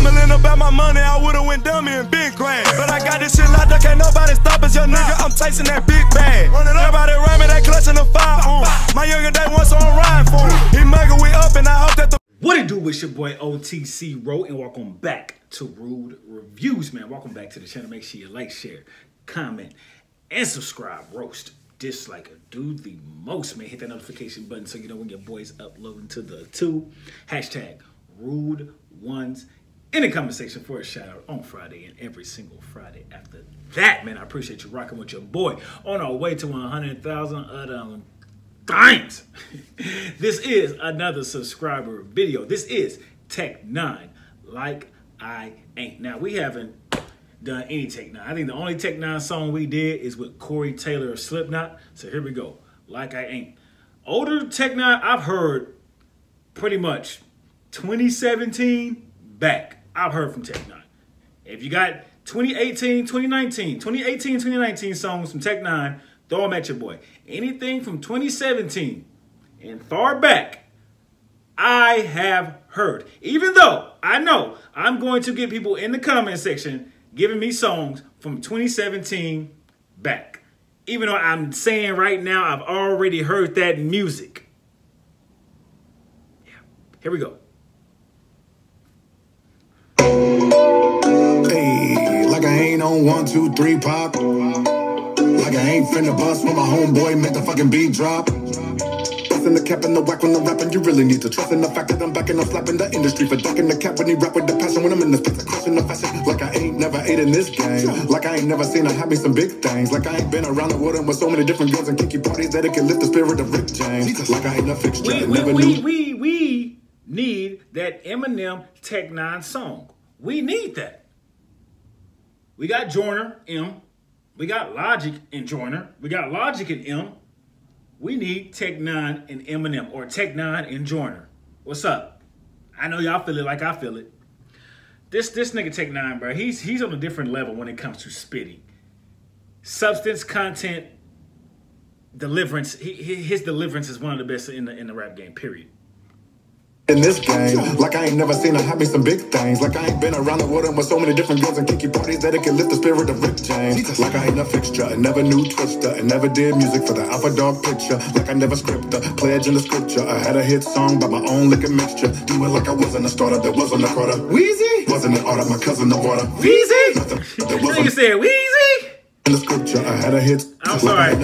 Stumbling about my money, I would've went dummy and been grand. But I got this shit locked up, can't nobody stop us, young nigga. I'm chasing that big bag. Everybody around me, they clutching the fire on. My younger day once on riding for him. He mugging we up, and I hope that the What it do with your boy OTC Ro, and welcome back to Rude Reviews, man. Welcome back to the channel. Make sure you like, share, comment, and subscribe. Roast, dislike, or do the most, man. Hit that notification button so you know when your boy's uploading to the tube. Hashtag Rude Ones in the comment section for a shout out on Friday and every single Friday after that, man. I appreciate you rocking with your boy on our way to 100,000 times. This is another subscriber video. This is Tech N9ne, Like I Ain't. Now, we haven't done any Tech N9ne. I think the only Tech N9ne song we did is with Corey Taylor of Slipknot. So here we go. Like I Ain't. Older Tech N9ne I've heard pretty much 2017 back. I've heard from Tech N9ne. If you got 2018, 2019 songs from Tech N9ne, throw them at your boy. Anything from 2017 and far back, I have heard. Even though I know I'm going to get people in the comment section giving me songs from 2017 back. Even though I'm saying right now I've already heard that music. Yeah, here we go. Hey, like I ain't on 1, 2, 3 pop. Like I ain't finna bust when my homeboy make the fucking beat drop. Bustin' the cap and the whack when I'm rapping, you really need to trust in the fact that I'm back and I'm slapping the industry for ducking the cap when he rap with the passion. When I'm in the space, I crushing the fashion. Like I ain't never ate in this game. Like I ain't never seen her have me some big things. Like I ain't been around the world and with so many different girls and kinky parties that it can lift the spirit of Rick James. Like I ain't a fixture. We need that Eminem Tech N9ne song. We need that. We got Joyner, M. We got Logic and Joyner. We got Logic and M. We need Tech N9ne and Eminem, or Tech N9ne and Joyner. What's up? I know y'all feel it like I feel it. This nigga Tech N9ne, bro, he's on a different level when it comes to spitting. Substance, content, deliverance. His deliverance is one of the best in the rap game, period. In this game, like I ain't never seen her have me some big things. Like I ain't been around the world and with so many different girls and kinky parties that it can lift the spirit of Rick James. Like I ain't a fixture, I never knew Twister, and never did music for the Alpha Dog picture. Like I never script a pledge in the scripture. I had a hit song by my own liquor mixture. Do it like I wasn't a startup, there wasn't a quarter. Wheezy wasn't an art of my cousin of water. Wheezy, there wasn't. You said Wheezy in the scripture. I had a hit. I'm sorry.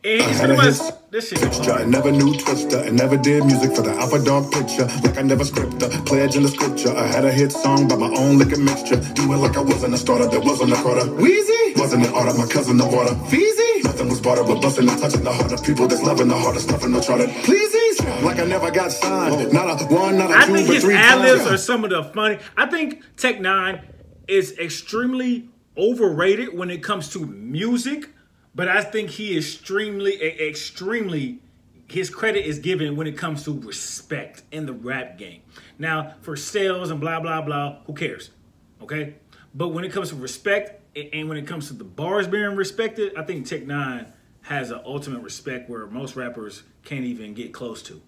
This shit is I never knew Twister and never did music for the Alpha Dog picture. Like I never script a pledge in the scripture. I had a hit song by my own liquor mixture. Do it like I wasn't a starter, there wasn't a quarter. Wheezy wasn't an art of my cousin of water. Feezy nothing was bartered but busting and touching the heart of people that's loving the hardest stuff in no charter. Pleasies like I never got signed. Not a one, not a two, but 3 times. I think his ad-libs are some of the funny. I think Tech N9ne is extremely overrated when it comes to music. But I think he is extremely, his credit is given when it comes to respect in the rap game. Now, for sales and blah, blah, blah, who cares? Okay? But when it comes to respect and when it comes to the bars being respected, I think Tech N9ne has an ultimate respect where most rappers can't even get close to.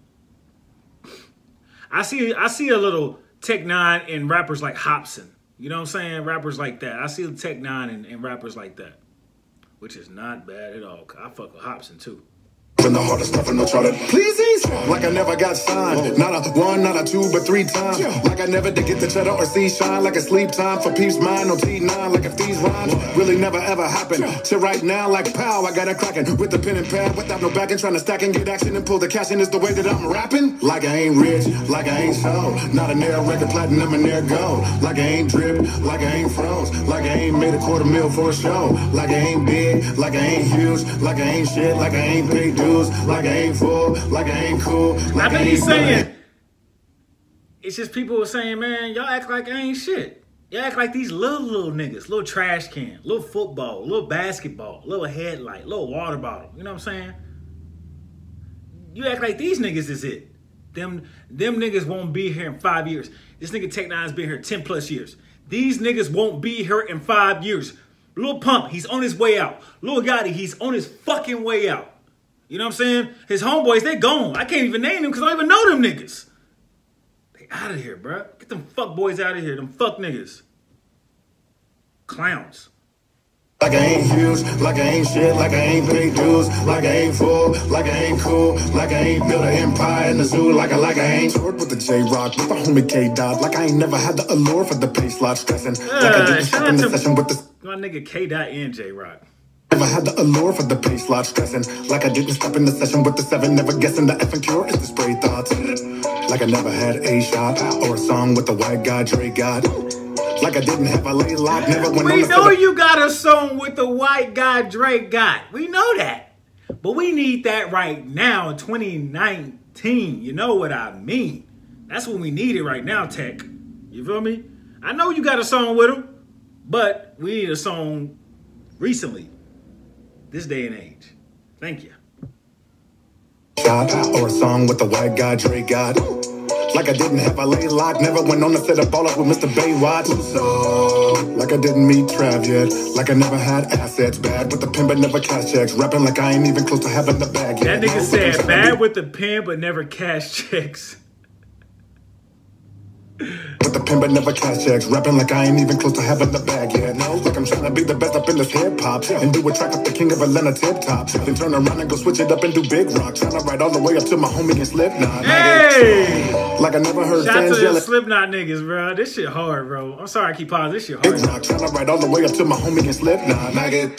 I see a little Tech N9ne in rappers like Hopsin. You know what I'm saying? Rappers like that. I see the Tech N9ne in rappers like that. Which is not bad at all. I fuck with Hopsin too. In the hardest stuff in no charter. Pleasies like I never got signed. Not a one, not a two, but 3 times. Like I never did get the cheddar or see shine. Like a sleep time for peace mind. No T9. Like if these rhymes really never ever happen. Till right now, like pow, I got it cracking with the pen and pad without no backing. Trying to stack and get action and pull the cash in is the way that I'm rapping. Like I ain't rich, like I ain't sold. Not a near record platinum and near gold. Like I ain't drip, like I ain't froze. Like I ain't made a $250,000 for a show. Like I ain't big, like I ain't huge. Like I ain't shit, like I ain't paid dues. Like I ain't full, like I ain't cool. Like I think he's saying, it's just people are saying, man, y'all act like I ain't shit. Y'all act like these little niggas, little trash can, little football, little basketball, little headlight, little water bottle. You know what I'm saying? You act like these niggas is it. Them niggas won't be here in 5 years. This nigga Tech N9ne's been here 10+ years. These niggas won't be here in 5 years. Lil Pump, he's on his way out. Lil Gotti, he's on his fucking way out. You know what I'm saying? His homeboys, they gone. I can't even name them because I don't even know them niggas. They out of here, bro. Get them fuck boys out of here. Them fuck niggas. Clowns. Like I ain't huge, like I ain't shit, like I ain't paid dues, like I ain't full, like I ain't cool, like I ain't built an empire in the zoo, like I ain't short with the J-Rock, with the homie K-Dot, like I ain't never had the allure for the pay slot stressing, like I didn't stop in the session with the... My nigga K-Dot and J-Rock. Never had the allure for the pay slot stressing, like I didn't stop in the session with the 7, never guessing the effing cure is the spray thoughts, like I never had a shot, or a song with the white guy Dre got. Like I didn't have a lay lock, never went on. We know you got a song with the white guy Drake got. We know that. But we need that right now in 2019. You know what I mean? That's what we need it right now, Tech. You feel me? I know you got a song with him, but we need a song recently. This day and age. Thank you. Shot, or a song with the white guy Drake got. Like I didn't have a lay lock, never went on to set a ball up with Mr. Baywatch. So, like I didn't meet Trav yet, like I never had assets, bad with the pen but never cash checks, rapping like I ain't even close to having the bag yet. That nigga said bad with the pen but never cash checks. With the pen but never cash checks, rapping like I ain't even close to having the bag yet. No, like I'm trying to be the best up in this hip hop and do a track with the king of Atlanta tip top. Then turn around and go switch it up and do big rock. Trying to ride all the way up to my homie and Slipknot. Hey! Like I never heard shout fans to the yelling. Slipknot niggas, bro. This shit hard, bro. I'm sorry I keep pausing. This shit hard. Big rock, trying to ride all the way up to my homie and Slipknot.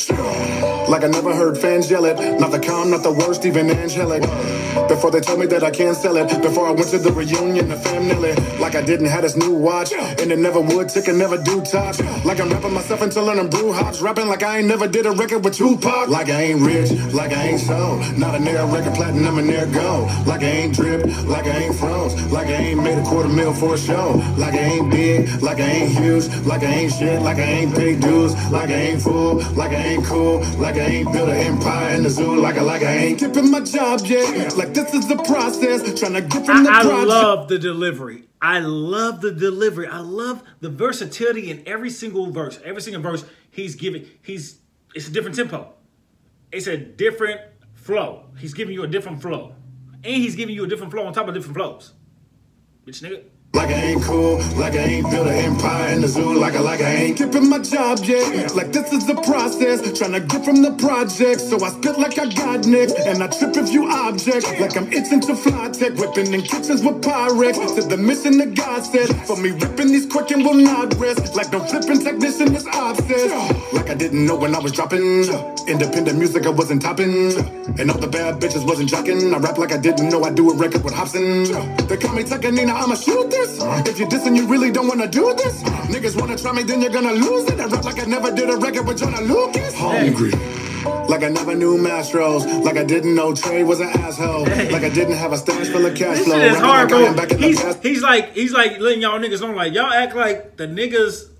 Like I never heard fans yell it. Not the calm, not the worst, even angelic. Before they told me that I can't sell it. Before I went to the reunion, the family. Like I didn't have this new watch, and it never would, tick and never do touch. Like I'm rapping myself into learning brew hops, rapping like I ain't never did a record with Tupac. Like I ain't rich, like I ain't so, not a near record platinum and near go. Like I ain't drip, like I ain't froze, like I ain't made $250,000 for a show. Like I ain't big, like I ain't huge, like I ain't shit, like I ain't paid dues, like I ain't full, like I ain't cool, like I ain't built an empire in the zoo, like I ain't dipping my job yet. Like this is the process, trying to get from the project. I love the delivery. I love the delivery. I love the versatility in every single verse. Every single verse he's giving, it's a different tempo. It's a different flow. He's giving you a different flow. And he's giving you a different flow on top of different flows. Bitch nigga. Like I ain't cool, like I ain't built an empire in the zoo, like I ain't keeping my job yet. Like this is the process, trying to get from the project. So I spit like I got next, and I trip if you object. Like I'm itching to fly tech, whipping in kitchens with Pyrex. To the mission that God said, for me ripping these quick and will not rest. Like the flipping technician is obsessed. Like I didn't know when I was dropping. Independent music I wasn't topping. And all the bad bitches wasn't jocking. I rap like I didn't know I do a record with Hobson. They call me Tekanina, I'ma shoot this. If you're dissing, you really don't wanna do this. Niggas wanna try me, then you're gonna lose it. I rap like I never did a record with Jonah Lucas. Hungry. Like I never knew Mastros. Like I didn't know Trey was an asshole. Like I didn't have a stash full of cash flow. This shit is hard, bro. Like He's like letting y'all niggas know, like, y'all act like the niggas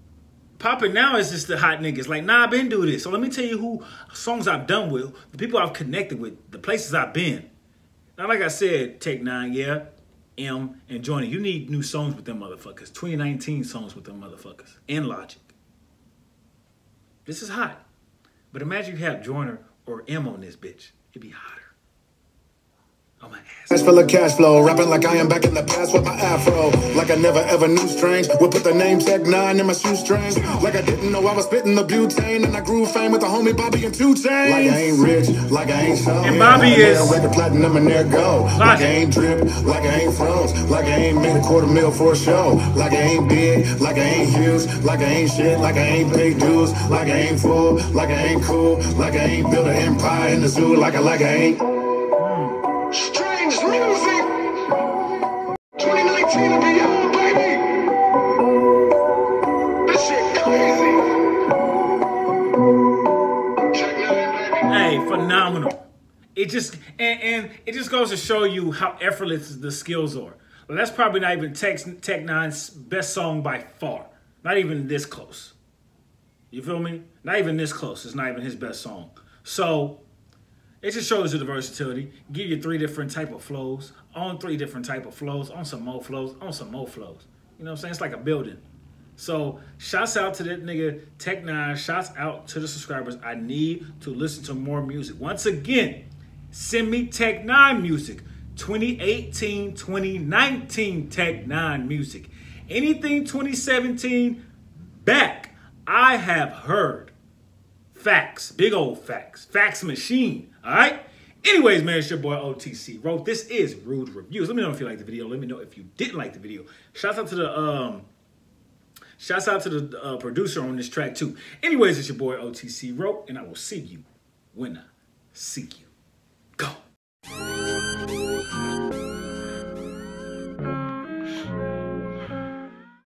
popping now is just the hot niggas. Like, nah, I been doing this. So let me tell you who songs I've done with, the people I've connected with, the places I've been. Now, like I said, Take 9, yeah. M and Johnny, you need new songs with them motherfuckers. 2019 songs with them motherfuckers. And Logic. This is hot. But imagine you have Joyner or M on this bitch. It'd be hotter. On my ass. Cash full of cash flow, rapping like I am back in the past with my afro. Like I never ever knew strange. Would put the name Tech 9 in my shoestrings. Like I didn't know I was spitting the butane, and I grew fame with the homie Bobby and 2 Chainz. Like I ain't rich, like I ain't so. And Bobby is record platinum and there go. Like I ain't drip, like I ain't froze, like I ain't made $250,000 for a show. Like I ain't big, like I ain't huge, like I ain't shit, like I ain't paid dues, like I ain't full, like I ain't cool, like I ain't built an empire in the zoo, like I ain't. Strange music. 2019 and beyond, baby. This shit crazy. Check 9, baby. Hey, phenomenal. It just and it just goes to show you how effortless the skills are. Well, that's probably not even Tech 9's best song by far. Not even this close. You feel me? Not even this close. It's not even his best song. So it just shows you the versatility. Give you 3 different type of flows, on 3 different type of flows, on some more flows, on some more flows. You know what I'm saying? It's like a building. So shouts out to that nigga Tech 9. Shouts out to the subscribers. I need to listen to more music. Once again, send me Tech 9 music 2018, 2019 Tech N9ne music. Anything 2017 back, I have heard. Facts, big old facts, fax machine, all right? Anyways, man, it's your boy OTC Ro. This is Rude Reviews. Let me know if you liked the video. Let me know if you didn't like the video. Shouts out to the producer on this track too. Anyways, it's your boy OTC Ro, and I will see you when I see you.